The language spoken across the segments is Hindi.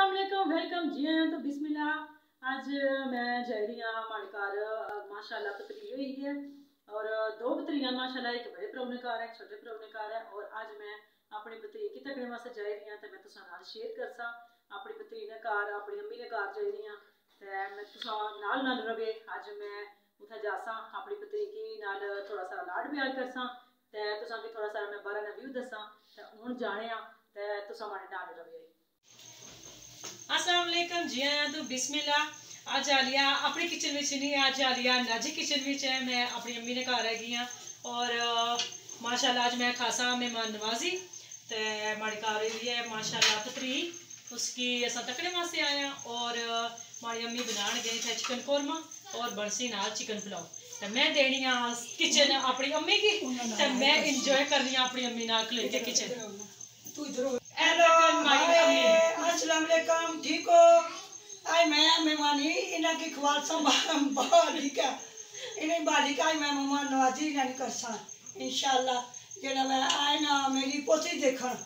अस्सलाम वालेकुम, वेलकम जी आया। तो बिस्मिल्लाह। आज मैं जा रही हाँ हमारे घर माशाल्लाह पतरी हुई है और दो पतरियां माशाल्लाह, एक बड़े परौने घर है, एक छोटे परौने घर है। और आज मैं अपनी पतरी की तकने वास्ते जा रही हाँ, तो मैं तुसां नाल शेयर करसा अपनी पतरी ने घर, अपनी अम्मी ने घर जा रही हाँ। तो मैं तुसां नाल रवे। आज मैं उत्थे जासा अपनी पतरी की नाल थोड़ा सा लाड प्यार करसा, तो तुसां भी थोड़ा सा मैं बाहर व्यू दसा। तो हुण जाने आ, तो तुसां माड़े नाल रवे। अस्सलाम वालेकुम जी आया। तो बिस्मिल्लाह। आज आ लिया अपनी किचन में नहीं, आज आ लिया नाजी किचन में है। मैं अपनी अम्मी ने घर हैगी हाँ और माशाल्लाह आज मैं खासा मेहमान नवाजी तो माड़ी घर हुई है माशाल्लाह पतरी, उसकी असा तकने वास्ते आए हैं। और माड़ी अम्मी बनाने गई थे चिकन कौरमा और बरसी नाल चिकन पुलाव। तो मैं देनी हाँ किचन अपनी अम्मी की, तो मैं इंजॉय करनी हाँ अपनी अम्मी नाल खलोई के किचन। अस्सलाम वालेकुम, ठीक हो? आज मैं मेहमानी इन्हें की ख्वाल बाली का इन्हें बाली का मैं मेहमान नवाजी इन्हें कर सा इंशाल्लाह। जेड़ा मैं आए ना मेरी पोती देखन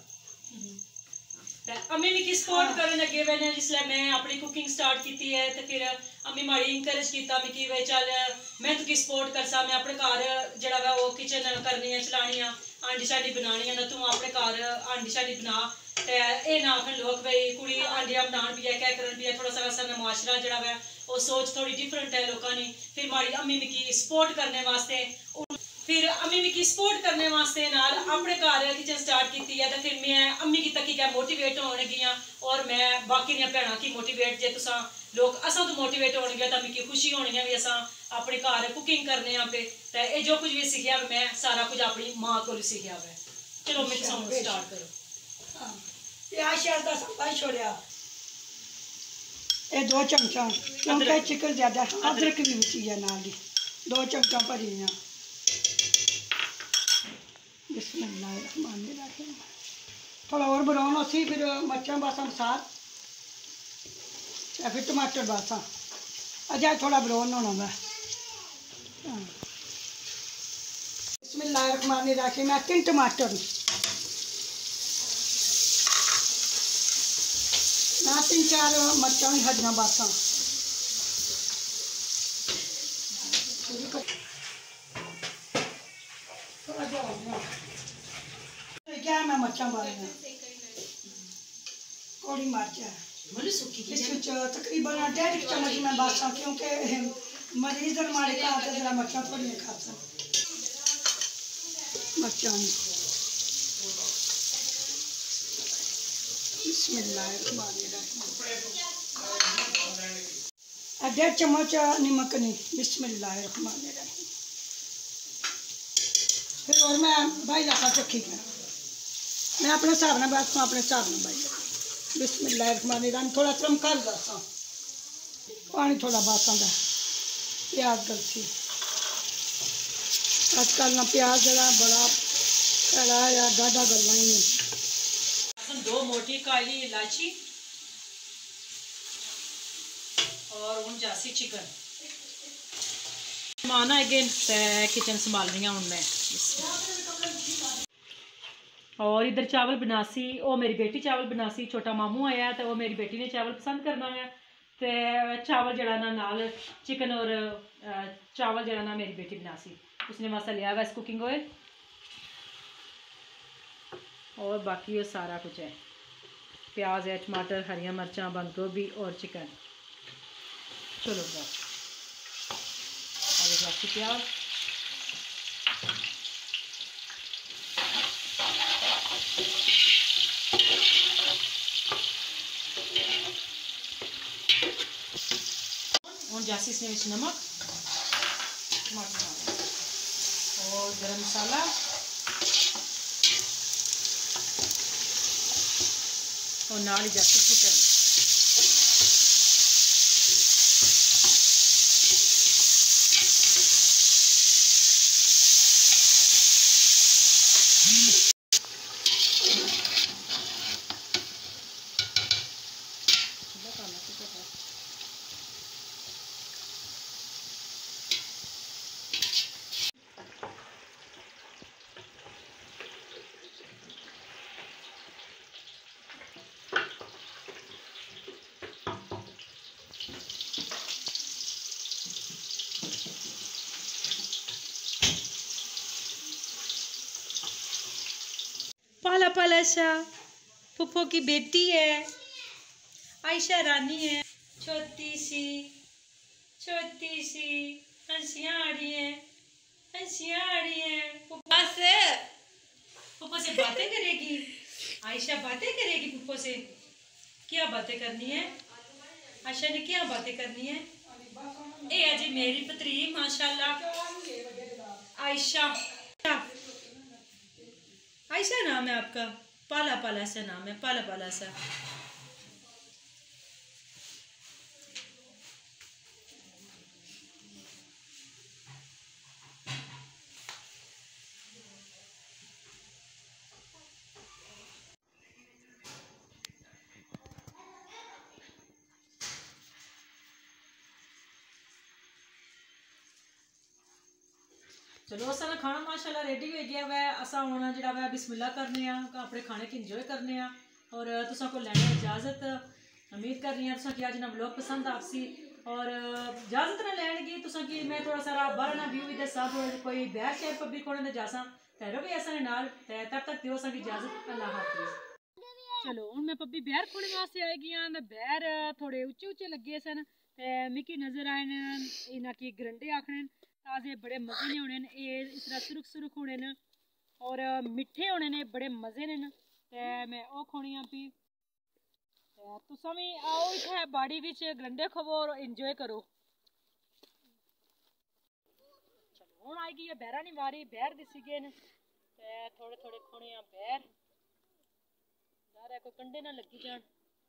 अम्मी मिकी सपोर्ट करन लगे मैंने जिसले मैं अपनी कुकिंग स्टार्ट की है। तो फिर अम्मी माड़ी इंकरेज किया मिकी वे चल मैं तुकी सपोर्ट कर सा, मैं अपने घर जेड़ा वा वो किचन करनी है चलानी है, आंडी शांडी बनानी है ना, तू अपने घर आंडी शांडी बना। ते ए ना आखन लोग भाई कुड़ी आंडियां बनान भी है क्या करन भी है, थोड़ा सा वैसा माशरा जेड़ा वा वो सोच थोड़ी डिफरेंट है लोगों की। फिर माड़ी अम्मी मिकी सपोर्ट करने वास्ते फिर अम्मी मिकी सपोर्ट करने वास्ते नाल अपने घर किचन स्टार्ट की है। तो फिर मैं अम्मी की तकी क्या मोटिवेट होने गई और मैं बाकी दियां भैणां की मोटिवेट जे तुसां लोग असां तो मोटिवेट होने तो मिकी खुशी होनी है भी असां अपने घर कुकिंग करने पे। तो ये जो कुछ भी सीखिया मैं सारा कुछ अपनी माँ को सीखिया है। चलो मैं स्टार्ट करो। प्याज श्याज दा सब पाई छोड़िया। ये 2 चमचा क्योंकि चिकन ज्यादा अदरक भी बची है नाल ही 2 चमचा भरी है। बिस्मिल्लाहिर्रहमानिर्रहीम। थोड़ा और ब्राउन होसी फिर मर्चां बासा साथ फिर टमाटर बासा अजा थोड़ा ब्राउन होना मैं। बिस्मिल्लाहिर्रहमानिर्रहीम। मैं 3 टमाटर ना 3-4 मर्चां भी हरियां बासा क्या मैं मर्चां बालियां कौड़ी मिर्च तकरीबन 1.5 चम्मच में बासा क्योंकि मरीज हमारे घर से जरा मर्चां थोड़ी खा मर्चां। बिस्मिल्लाहिर्रहमानिर्रहीम। 1.5 चम्मच नमक नहीं। बिस्मिल्लाहिर्रहमानिर्रहीम। फिर और मैं भाई लाखा चखी गया मैं अपने हिसाब न बैठ अपने हिसाब न भाई। बिस्मिल्लाहिर्रहमानिर्रहीम। थोड़ा चमका दसा पानी थोड़ा बासा का प्याज गलसी आजकल ना प्याज जरा बड़ा कड़ा या डाढ़ा गलना ही नहीं। 2 मोटी काली इलायची और उन जासी चिकन माना अगेन किचन संभाल रही हूँ मैं। और इधर चावल बनासी, वो मेरी बेटी चावल बनासी, छोटा मामू आया तो वो मेरी बेटी ने चावल पसंद करना है। तो चावल जड़ा ना नाल चिकन और चावल जड़ा ना मेरी बेटी बनासी, उसने वास्ते लिया हुआ कुकिंग ऑयल और बाकी ये सारा कुछ है। प्याज है, टमाटर, हरियाँ मिर्चा, बंद गोभी और चिकन। चलो बस बाकी प्याज और जासी इसमें नमक, टमाटर और गरम मसाला और नाल जासी चिकन। पाला पाला सा फुफ्फो की बेटी है, आयशा रानी है, छोटी सी हंसियाँ आ रही है, हंसियाँ आ रही है। फुफ्फो से बातें करेगी, आयशा बातें करेगी फुफ्फो से। क्या बातें करनी है आयशा ने, क्या बातें करनी है? ए अजी मेरी पुत्री माशाल्लाह आयशा, आयशा नाम है आपका? पाला पाला सा नाम है, पाला पाला सा। चलो असा खाना माशाल्लाह रेडी हो गया वै। असा हुण जिहड़ा वै बिस्मिल्लाह करने अपने खाने की इंजॉय करने और तुसां को लैने इजाजत। उम्मीद कर रही हूँ तुसां की अज ना व्लॉग पसंद आपसी और इजाजत ना लैन की तुसां की मैं थोड़ा सारा बाहर ना व्यू भी दसा, थोड़ा कोई बैर शहर पब्लिक होने दे जासा तैरो भी असा नाल। तब तक दिओ असां की इजाजत। अल्लाह हाफिज़। चलो हुण मैं पब्बी बैर खोने वास्ते आई गई हाँ। बैर थोड़े उच्चे उच्चे लगे सन ते मिकी नजर आए न इन्हां की गरंडे आखने ताजे बड़े मजे ने होने ये इस तरह सुरख सुरख होने न और मिठे होने ने बड़े मजे ने ते मैं ओ खोनी पी। तुसां भी आओ इत्थे बाड़ी विच गरंडे खवो और इंजॉय करो। चलो हुण आई गई है बैरा नी वारी, बैर दिसी गए न ते थोड़े थोड़े खोने बैर, डर है कोई कंडे ना लगी जान।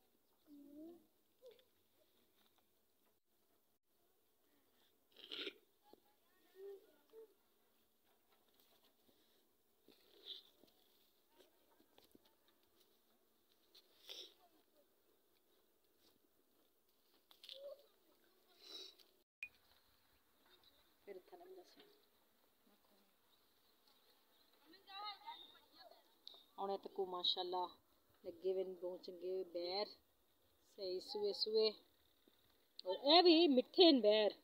हुणे तक माशाल्लाह लगे हुए बहुत चंगे बैर सही सुए सुए और ए भी मिठे न बैर।